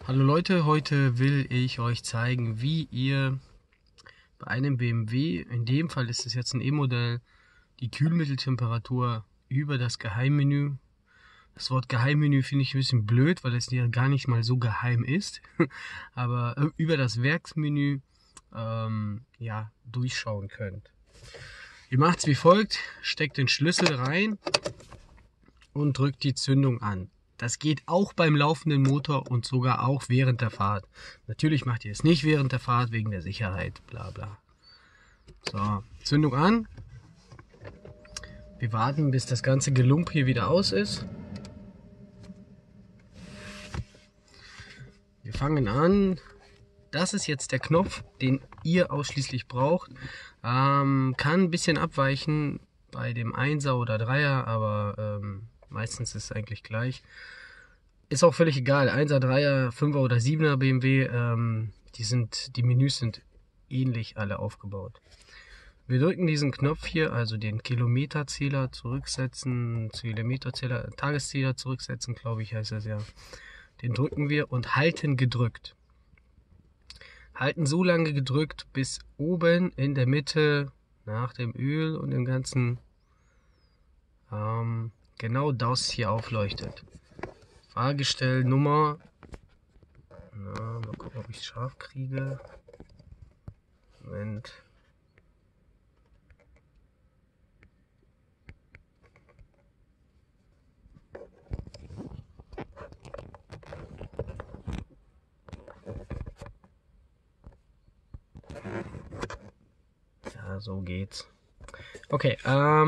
Hallo Leute, heute will ich euch zeigen, wie ihr bei einem BMW, in dem Fall ist es jetzt ein E-Modell, die Kühlmitteltemperatur über das Geheimmenü, das Wort Geheimmenü finde ich ein bisschen blöd, weil es ja gar nicht mal so geheim ist, aber über das Werksmenü ja, durchschauen könnt. Ihr macht es wie folgt: steckt den Schlüssel rein und drückt die Zündung an. Das geht auch beim laufenden Motor und sogar auch während der Fahrt. Natürlich macht ihr es nicht während der Fahrt wegen der Sicherheit, bla bla. So, Zündung an. Wir warten, bis das ganze Gelump hier wieder aus ist. Wir fangen an. Das ist jetzt der Knopf, den ihr ausschließlich braucht. Kann ein bisschen abweichen bei dem 1er oder 3er, aber meistens ist es eigentlich gleich. Ist auch völlig egal. 1er, 3er, 5er oder 7er BMW, die Menüs sind ähnlich alle aufgebaut. Wir drücken diesen Knopf hier, also den Kilometerzähler zurücksetzen, Tageszähler zurücksetzen, glaube ich, heißt das ja. Den drücken wir und halten gedrückt. Halten so lange gedrückt, bis oben in der Mitte nach dem Öl und dem Ganzen genau das hier aufleuchtet. Fahrgestellnummer. Mal gucken, ob ich es scharf kriege. Moment. Ja, so geht's. Okay,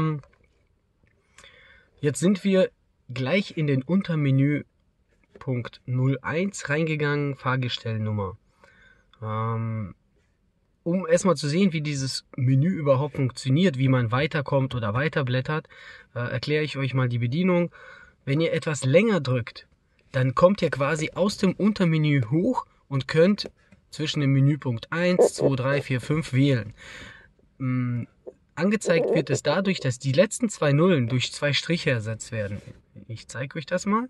jetzt sind wir gleich in den Untermenü Punkt 01 reingegangen, Fahrgestellnummer. Um erstmal zu sehen, wie dieses Menü überhaupt funktioniert, wie man weiterkommt oder weiterblättert, erkläre ich euch mal die Bedienung. Wenn ihr etwas länger drückt, dann kommt ihr quasi aus dem Untermenü hoch und könnt zwischen dem Menüpunkt 1, 2, 3, 4, 5 wählen. Angezeigt wird es dadurch, dass die letzten zwei Nullen durch zwei Striche ersetzt werden. Ich zeige euch das mal.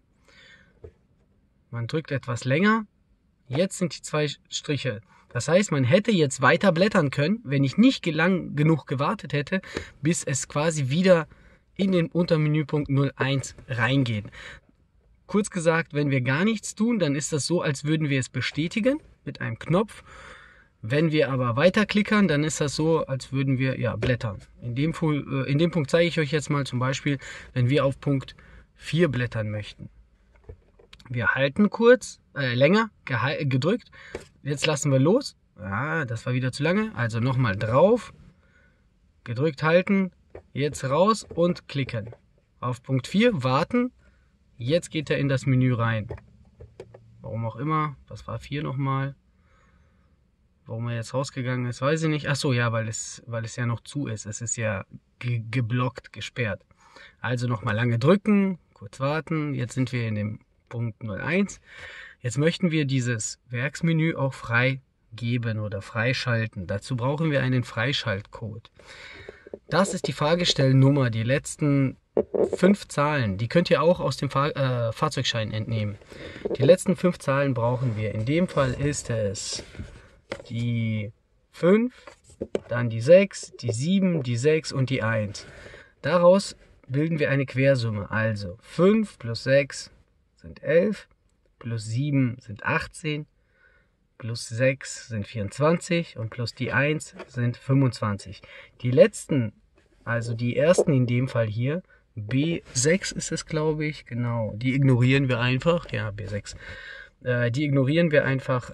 Man drückt etwas länger, jetzt sind die zwei Striche. Das heißt, man hätte jetzt weiter blättern können, wenn ich nicht lang genug gewartet hätte, bis es quasi wieder in den Untermenüpunkt 01 reingeht. Kurz gesagt, wenn wir gar nichts tun, dann ist das so, als würden wir es bestätigen mit einem Knopf. Wenn wir aber weiterklickern, dann ist das so, als würden wir ja blättern. In dem Punkt zeige ich euch jetzt mal zum Beispiel, wenn wir auf Punkt 4 blättern möchten. Wir halten kurz, länger gedrückt. Jetzt lassen wir los. Ja, das war wieder zu lange. Also nochmal drauf. Gedrückt halten. Jetzt raus und klicken. Auf Punkt 4 warten. Jetzt geht er in das Menü rein. Warum auch immer. Was war 4 nochmal? Warum er jetzt rausgegangen ist, weiß ich nicht. Achso, ja, weil es ja noch zu ist. Es ist ja geblockt, gesperrt. Also nochmal lange drücken. Kurz warten. Jetzt sind wir in dem Punkt 01. Jetzt möchten wir dieses Werksmenü auch freigeben oder freischalten. Dazu brauchen wir einen Freischaltcode. Das ist die Fahrgestellnummer, die letzten 5 Zahlen. Die könnt ihr auch aus dem Fahrzeugschein entnehmen. Die letzten 5 Zahlen brauchen wir. In dem Fall ist es die 5, dann die 6, die 7, die 6 und die 1. Daraus bilden wir eine Quersumme. Also 5 plus 6 sind 11, plus 7 sind 18, plus 6 sind 24 und plus die 1 sind 25. Die letzten, also die ersten in dem Fall hier, B6 ist es, glaube ich, genau, die ignorieren wir einfach, ja, B6, die ignorieren wir einfach,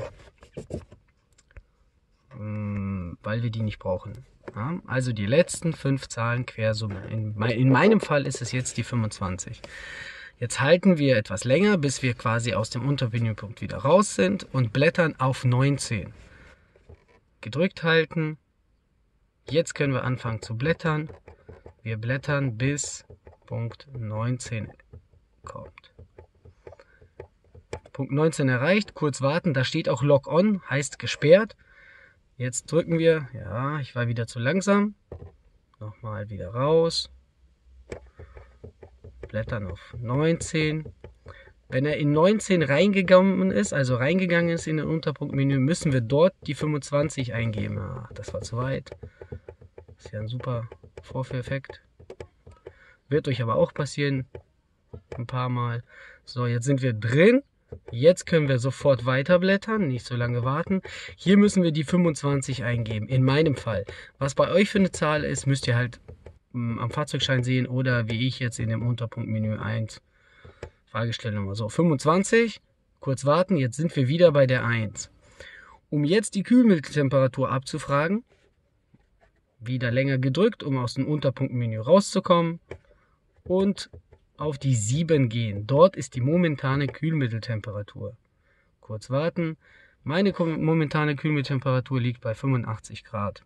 weil wir die nicht brauchen. Ja, also die letzten 5 Zahlen Quersumme. In meinem Fall ist es jetzt die 25. Jetzt halten wir etwas länger, bis wir quasi aus dem Untermenüpunkt wieder raus sind und blättern auf 19. Gedrückt halten. Jetzt können wir anfangen zu blättern. Wir blättern bis Punkt 19 kommt. Punkt 19 erreicht, kurz warten, da steht auch Lock On, heißt gesperrt. Jetzt drücken wir, ja, ich war wieder zu langsam. Nochmal wieder raus. Blättern auf 19. Wenn er in 19 reingegangen ist, in den Unterpunktmenü, müssen wir dort die 25 eingeben. Ach, das war zu weit. Das ist ja ein super Vorführeffekt. Wird euch aber auch passieren. Ein paar Mal. So, jetzt sind wir drin. Jetzt können wir sofort weiterblättern, nicht so lange warten. Hier müssen wir die 25 eingeben, in meinem Fall. Was bei euch für eine Zahl ist, müsst ihr halt am Fahrzeugschein sehen oder wie ich jetzt in dem Unterpunktmenü 1. Fragestellnummer. So, 25. Kurz warten, jetzt sind wir wieder bei der 1. Um jetzt die Kühlmitteltemperatur abzufragen, wieder länger gedrückt, um aus dem Unterpunktmenü rauszukommen und auf die 7 gehen. Dort ist die momentane Kühlmitteltemperatur. Kurz warten. Meine momentane Kühlmitteltemperatur liegt bei 85 Grad.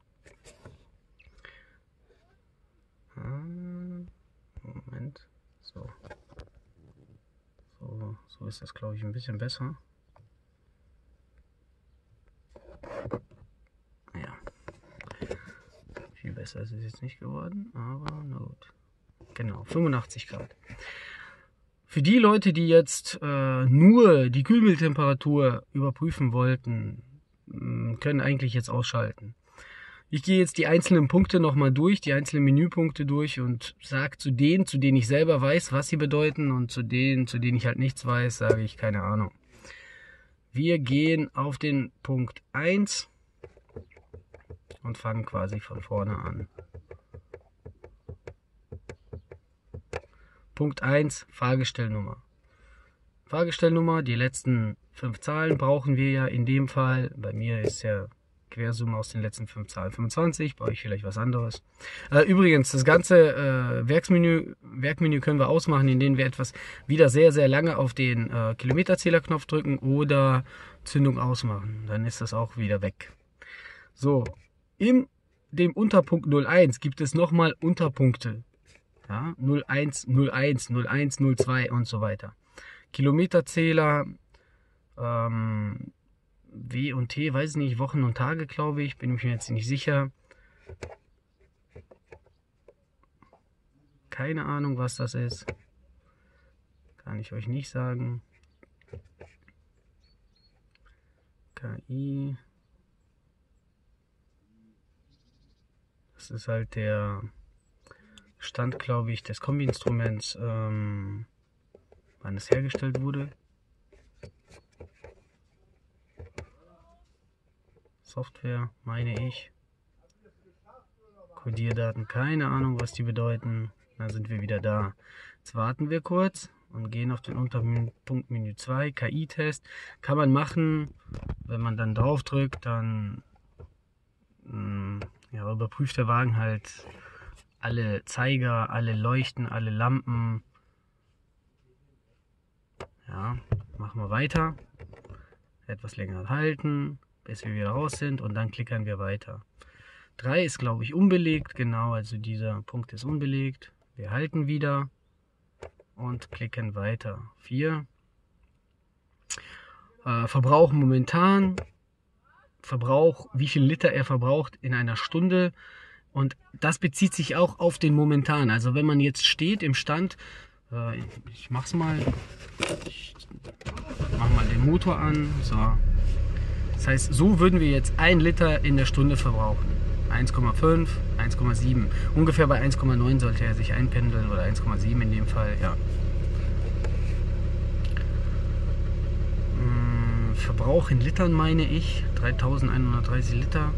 Moment. So ist das, glaube ich, ein bisschen besser. Ja. Viel besser ist es jetzt nicht geworden, aber na gut. Genau, 85 Grad. Für die Leute, die jetzt nur die Kühlmitteltemperatur überprüfen wollten, können eigentlich jetzt ausschalten. Ich gehe jetzt die einzelnen Punkte nochmal durch, die einzelnen Menüpunkte durch und sage zu denen ich selber weiß, was sie bedeuten, und zu denen ich halt nichts weiß, sage ich keine Ahnung. Wir gehen auf den Punkt 1 und fangen quasi von vorne an. Punkt 1, Fahrgestellnummer. Fahrgestellnummer, die letzten 5 Zahlen brauchen wir ja in dem Fall. Bei mir ist ja Quersumme aus den letzten 5 Zahlen 25, bei euch vielleicht was anderes. Übrigens, das ganze Werkmenü können wir ausmachen, indem wir wieder sehr, sehr lange auf den Kilometerzählerknopf drücken oder Zündung ausmachen. Dann ist das auch wieder weg. So, in dem Unterpunkt 01 gibt es nochmal Unterpunkte. Ja, 01, 01, 01, 02 und so weiter. Kilometerzähler, W und T, weiß ich nicht, Wochen und Tage, glaube ich, bin mir jetzt nicht sicher. Keine Ahnung, was das ist. Kann ich euch nicht sagen. KI. Das ist halt der Stand, glaube ich, des Kombi-Instruments, wann es hergestellt wurde. Software, meine ich. Codierdaten, keine Ahnung, was die bedeuten. Dann sind wir wieder da. Jetzt warten wir kurz und gehen auf den Unterpunktmenü 2, KI-Test. Kann man machen, wenn man dann drauf drückt, dann ja, überprüft der Wagen halt alle Zeiger, alle Leuchten, alle Lampen. Ja, machen wir weiter. Etwas länger halten, bis wir wieder raus sind, und dann klickern wir weiter. 3 ist, glaube ich, unbelegt, genau, also dieser Punkt ist unbelegt. Wir halten wieder und klicken weiter. 4. Verbrauch momentan. Verbrauch, wie viel Liter er verbraucht in einer Stunde. Und das bezieht sich auch auf den momentan. Also wenn man jetzt steht im Stand, ich mach's mal, ich mach mal den Motor an. So. Das heißt, so würden wir jetzt 1 Liter in der Stunde verbrauchen. 1,5, 1,7. Ungefähr bei 1,9 sollte er sich einpendeln, oder 1,7 in dem Fall, ja. Verbrauch in Litern, meine ich, 3130 Liter.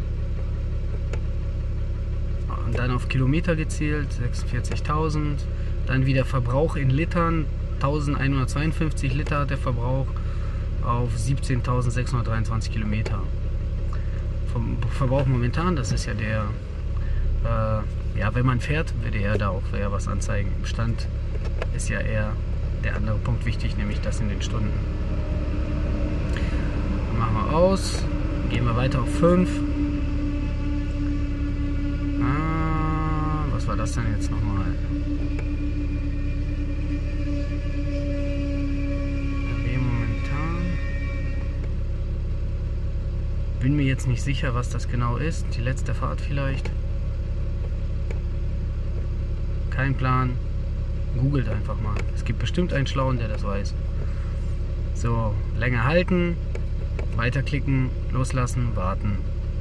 Und dann auf Kilometer gezählt, 46.000. Dann wieder Verbrauch in Litern, 1152 Liter hat der Verbrauch auf 17.623 Kilometer. Vom Verbrauch momentan, das ist ja der, ja, wenn man fährt, würde er da auch eher was anzeigen. Im Stand ist ja eher der andere Punkt wichtig, nämlich das in den Stunden. Dann machen wir aus, gehen wir weiter auf 5. Was war das denn jetzt nochmal? Bin mir jetzt nicht sicher, was das genau ist. Die letzte Fahrt vielleicht. Kein Plan. Googelt einfach mal. Es gibt bestimmt einen Schlauen, der das weiß. So, länger halten, weiterklicken, loslassen, warten.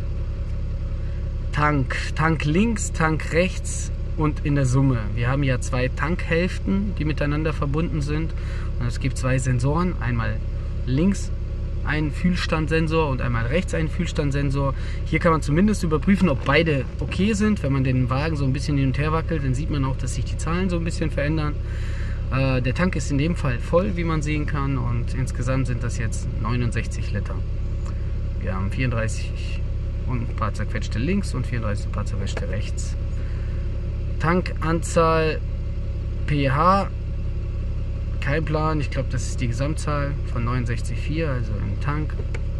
Tank links, Tank rechts und in der Summe. Wir haben ja 2 Tankhälften, die miteinander verbunden sind. Und es gibt 2 Sensoren, einmal links ein Fühlstandsensor und einmal rechts ein Fühlstandsensor. Hier kann man zumindest überprüfen, ob beide okay sind. Wenn man den Wagen so ein bisschen hin und her wackelt, dann sieht man auch, dass sich die Zahlen so ein bisschen verändern. Der Tank ist in dem Fall voll, wie man sehen kann, und insgesamt sind das jetzt 69 Liter. Wir haben 34 und ein paar zerquetschte links und 34 ein paar zerquetschte rechts. Tankanzahl pH, kein Plan, ich glaube, das ist die Gesamtzahl von 69,4, also im Tank.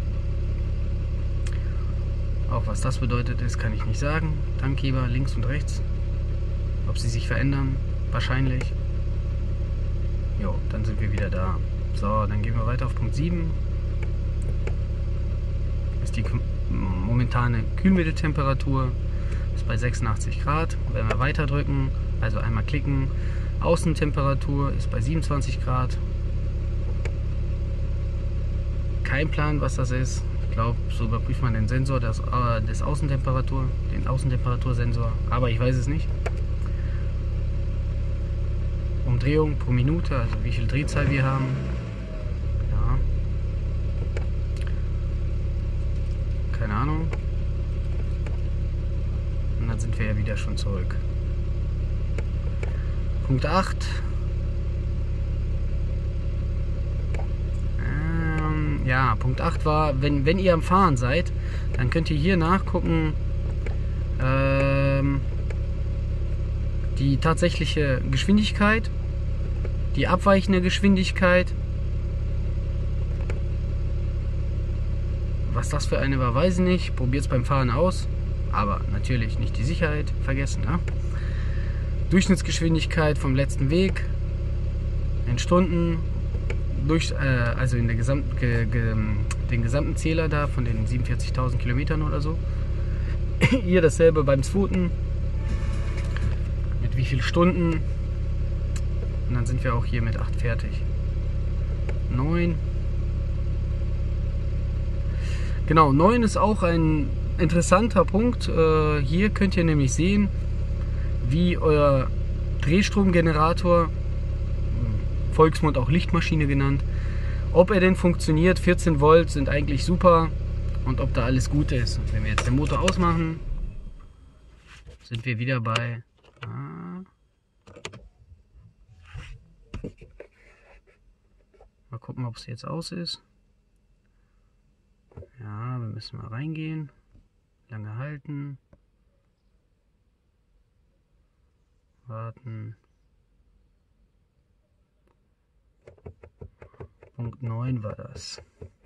Auch was das bedeutet ist, kann ich nicht sagen. Tankgeber links und rechts, ob sie sich verändern, wahrscheinlich. Jo, dann sind wir wieder da. So, dann gehen wir weiter auf Punkt 7. Ist die momentane Kühlmitteltemperatur, ist bei 86 Grad. Wenn wir weiter drücken, also einmal klicken, Außentemperatur ist bei 27 Grad. Kein Plan, was das ist. Ich glaube, so überprüft man den Sensor des Außentemperatur, den Außentemperatursensor, aber ich weiß es nicht. Umdrehung pro Minute, also wie viel Drehzahl wir haben. Ja. Keine Ahnung. Und dann sind wir ja wieder schon zurück. Punkt 8. Ja, Punkt 8 war, wenn ihr am Fahren seid, dann könnt ihr hier nachgucken, die tatsächliche Geschwindigkeit, die abweichende Geschwindigkeit. Was das für eine war, weiß ich nicht. Probiert es beim Fahren aus. Aber natürlich nicht die Sicherheit vergessen. Ne? Durchschnittsgeschwindigkeit vom letzten Weg in Stunden. Also in der den gesamten Zähler da von den 47.000 Kilometern oder so. Hier dasselbe beim zweiten. Mit wie viel Stunden. Und dann sind wir auch hier mit 8 fertig. 9. Genau, 9 ist auch ein interessanter Punkt. Hier könnt ihr nämlich sehen, wie euer Drehstromgenerator, Volksmund auch Lichtmaschine genannt, ob er denn funktioniert. 14 Volt sind eigentlich super und ob da alles gut ist. Und wenn wir jetzt den Motor ausmachen, sind wir wieder bei... Mal gucken, ob es jetzt aus ist. Ja, wir müssen mal reingehen. Lange halten. Warten. Punkt 9 war das.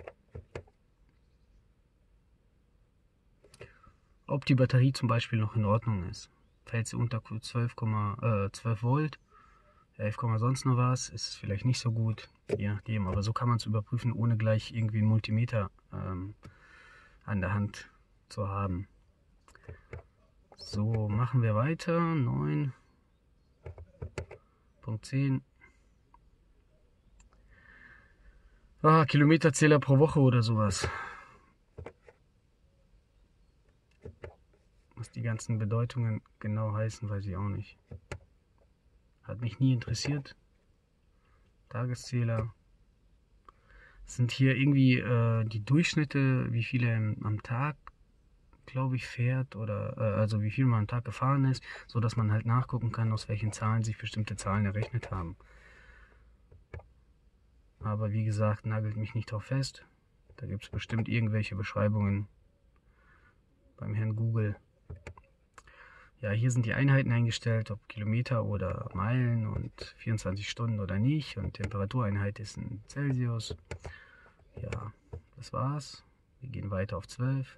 Ob die Batterie zum Beispiel noch in Ordnung ist. Fällt sie unter 12 Volt, 11, sonst noch was, ist es vielleicht nicht so gut. Je nachdem, aber so kann man es überprüfen, ohne gleich irgendwie einen Multimeter an der Hand zu haben. So, machen wir weiter. 9. Punkt 10. Kilometerzähler pro Woche oder sowas. Was die ganzen Bedeutungen genau heißen, weiß ich auch nicht. Hat mich nie interessiert. Tageszähler. Das sind hier irgendwie die Durchschnitte, wie viele am Tag, glaube ich, fährt oder also wie viel man am Tag gefahren ist, so dass man halt nachgucken kann, aus welchen Zahlen sich bestimmte Zahlen errechnet haben. Aber wie gesagt, nagelt mich nicht drauf fest. Da gibt es bestimmt irgendwelche Beschreibungen beim Herrn Google. Ja, hier sind die Einheiten eingestellt, ob Kilometer oder Meilen und 24 Stunden oder nicht. Und Temperatureinheit ist in Celsius. Ja, das war's. Wir gehen weiter auf 12.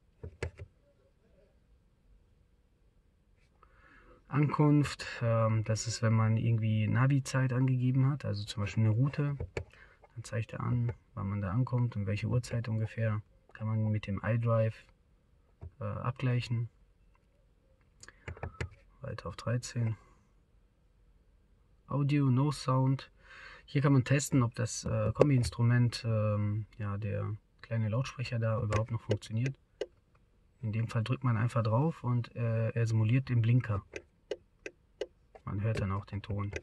Ankunft, das ist, wenn man irgendwie Navi-Zeit angegeben hat, also zum Beispiel eine Route. Dann zeigt er an, wann man da ankommt und welche Uhrzeit ungefähr. Kann man mit dem iDrive abgleichen. Weiter auf 13. Audio, No Sound. Hier kann man testen, ob das Kombi-Instrument, ja, der kleine Lautsprecher da überhaupt noch funktioniert. In dem Fall drückt man einfach drauf und er simuliert den Blinker. Man hört dann auch den Ton.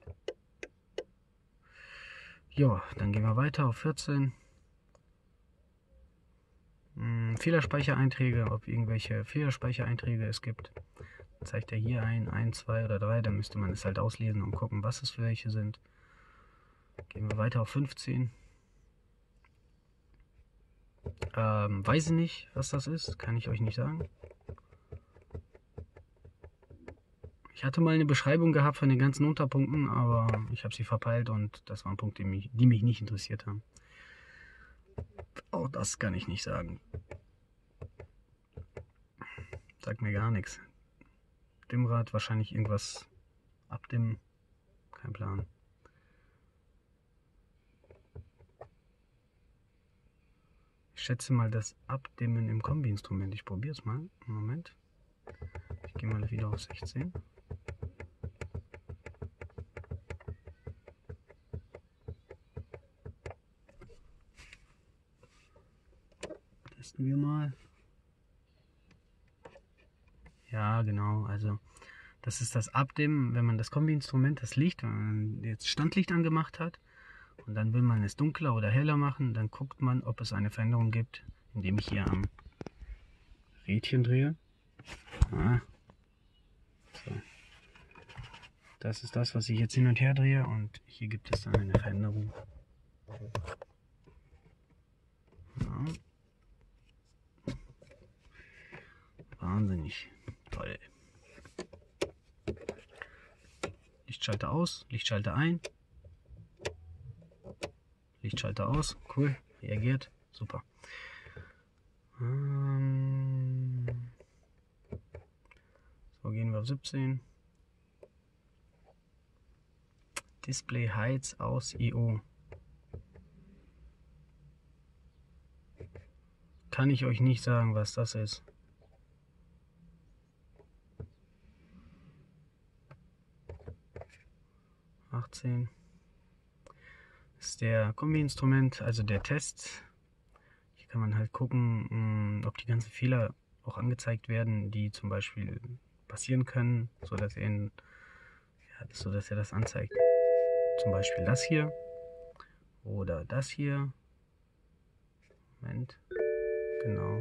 Ja, dann gehen wir weiter auf 14. Fehlerspeichereinträge, ob irgendwelche Fehlerspeichereinträge es gibt. Zeigt er hier ein, 2 oder 3, dann müsste man es halt auslesen und gucken, was es für welche sind. Gehen wir weiter auf 15. Weiß ich nicht, was das ist, kann ich euch nicht sagen. Ich hatte mal eine Beschreibung gehabt von den ganzen Unterpunkten, aber ich habe sie verpeilt und das waren Punkte, die mich nicht interessiert haben. Auch das kann ich nicht sagen. Sagt mir gar nichts. Dimmrad, wahrscheinlich irgendwas abdimmen, kein Plan. Ich schätze mal das Abdimmen im Kombi-Instrument. Ich probiere es mal. Moment. Ich gehe mal wieder auf 16. Testen wir mal. Ja, genau. Also das ist das Abdimmen, wenn man das Kombi-Instrument, das Licht, wenn man jetzt Standlicht angemacht hat und dann will man es dunkler oder heller machen, dann guckt man, ob es eine Veränderung gibt, indem ich hier am Rädchen drehe. So. Das ist das, was ich jetzt hin und her drehe und hier gibt es dann eine Veränderung. Ja. Wahnsinnig toll. Lichtschalter aus, Lichtschalter ein. Lichtschalter aus, cool, reagiert, super. So, gehen wir auf 17. Display Heights aus IO. Kann ich euch nicht sagen, was das ist. Ist der Kombi-Instrument, also der Test. Hier kann man halt gucken, ob die ganzen Fehler auch angezeigt werden, die zum Beispiel passieren können, sodass er das anzeigt. Zum Beispiel das hier oder das hier. Moment, genau.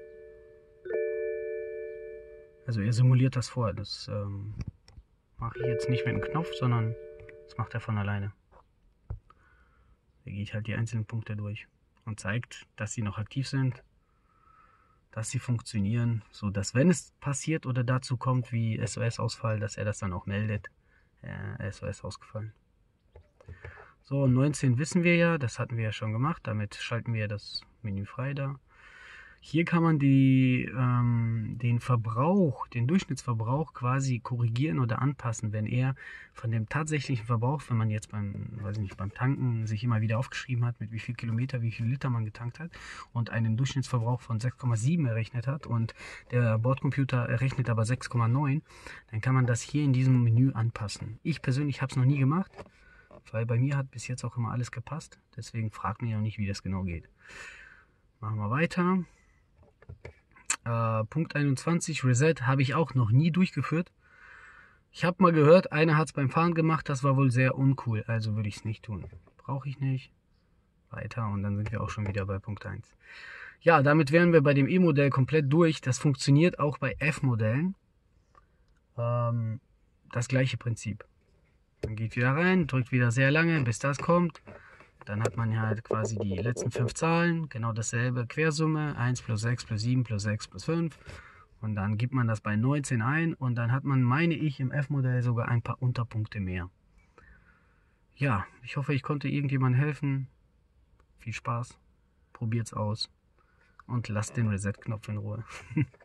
Also er simuliert das vor. Das mache ich jetzt nicht mit einem Knopf, sondern das macht er von alleine. Da geht halt die einzelnen Punkte durch und zeigt, dass sie noch aktiv sind, dass sie funktionieren, so dass, wenn es passiert oder dazu kommt wie SOS-Ausfall, dass er das dann auch meldet. SOS ausgefallen. So, 19 wissen wir ja, das hatten wir ja schon gemacht, damit schalten wir das Menü frei da. Hier kann man den Verbrauch, den Durchschnittsverbrauch quasi korrigieren oder anpassen, wenn er von dem tatsächlichen Verbrauch, wenn man jetzt beim Tanken sich immer wieder aufgeschrieben hat, mit wie viel Kilometer, wie viel Liter man getankt hat und einen Durchschnittsverbrauch von 6,7 errechnet hat und der Bordcomputer errechnet aber 6,9, dann kann man das hier in diesem Menü anpassen. Ich persönlich habe es noch nie gemacht, weil bei mir hat bis jetzt auch immer alles gepasst, deswegen fragt mich auch nicht, wie das genau geht. Machen wir weiter. Punkt 21, Reset, habe ich auch noch nie durchgeführt. Ich habe mal gehört, einer hat es beim Fahren gemacht, das war wohl sehr uncool, also würde ich es nicht tun. Brauche ich nicht. Weiter und dann sind wir auch schon wieder bei Punkt 1. Ja, damit wären wir bei dem E-Modell komplett durch. Das funktioniert auch bei F-Modellen. Das gleiche Prinzip. Man geht wieder rein, drückt wieder sehr lange, bis das kommt. Dann hat man halt quasi die letzten 5 Zahlen, genau dasselbe, Quersumme, 1 plus 6 plus 7 plus 6 plus 5. Und dann gibt man das bei 19 ein und dann hat man, meine ich, im F-Modell sogar ein paar Unterpunkte mehr. Ja, ich hoffe, ich konnte irgendjemandem helfen. Viel Spaß, probiert's aus und lasst den Reset-Knopf in Ruhe.